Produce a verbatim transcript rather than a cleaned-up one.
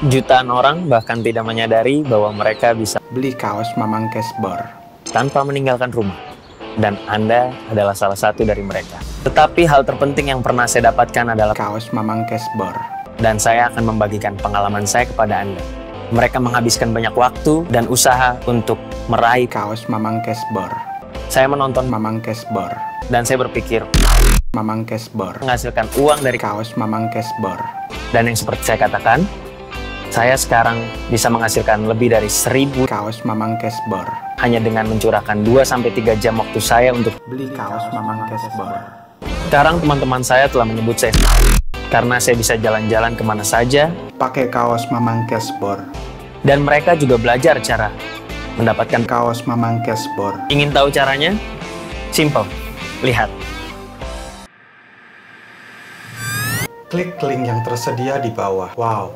Jutaan orang bahkan tidak menyadari bahwa mereka bisa beli kaos Mamang Cashbor tanpa meninggalkan rumah. Dan Anda adalah salah satu dari mereka. Tetapi hal terpenting yang pernah saya dapatkan adalah kaos Mamang Cashbor. Dan saya akan membagikan pengalaman saya kepada Anda. Mereka menghabiskan banyak waktu dan usaha untuk meraih kaos Mamang Cashbor. Saya menonton Mamang Cashbor. Dan saya berpikir, Mamang Cashbor menghasilkan uang dari kaos Mamang Cashbor. Dan yang seperti saya katakan, saya sekarang bisa menghasilkan lebih dari seribu kaos Mamang Cashbor hanya dengan mencurahkan dua sampai tiga jam waktu saya untuk beli kaos Mamang Cashbor. Sekarang teman-teman saya telah menyebut saya karena saya bisa jalan-jalan kemana saja pakai kaos Mamang Cashbor. Dan mereka juga belajar cara mendapatkan kaos Mamang Cashbor. Ingin tahu caranya? Simple. Lihat. Klik link yang tersedia di bawah. Wow.